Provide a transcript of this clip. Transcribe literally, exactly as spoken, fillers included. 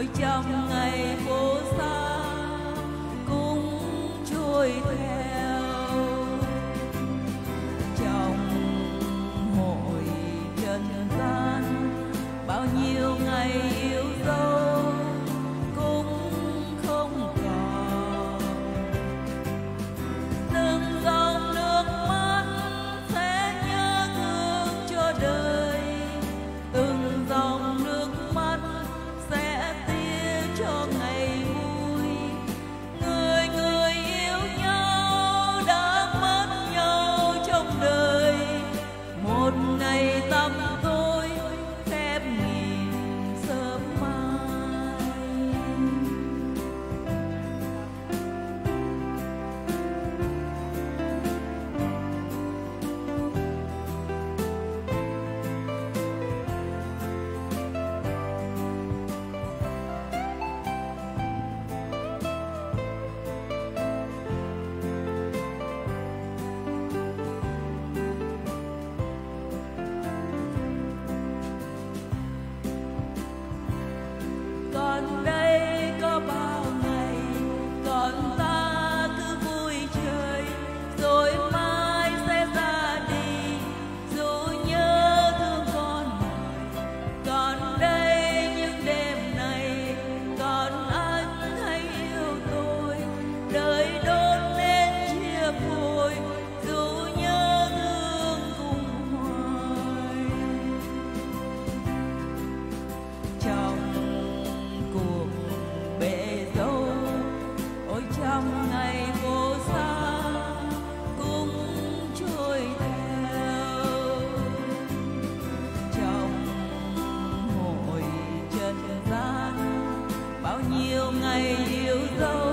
ôi trong ngày phố xa cũng trôi theo trong hội trần gian. Bao nhiêu ngày yêu dấu cũng không còn, từng dòng nước mắt sẽ nhớ thương cho đời, từng dòng nước mắt sẽ tia cho ngày vui. Người người yêu nhau đã mất nhau trong đời, một ngày tăm tối khép nghìn sớm mai. Còn đây có bao ngày, còn ta cứ vui chơi, rồi mai sẽ ra đi, dù nhớ thương con mỏi. Còn đây những đêm này, còn anh hay yêu tôi, đời đốt nên chia phôi, dù nhớ thương cùng hoài. Trong cuộc bể dâu, ôi trong ngày phố xa cũng trôi theo trong hội trần gian. Bao nhiêu ngày yêu dấu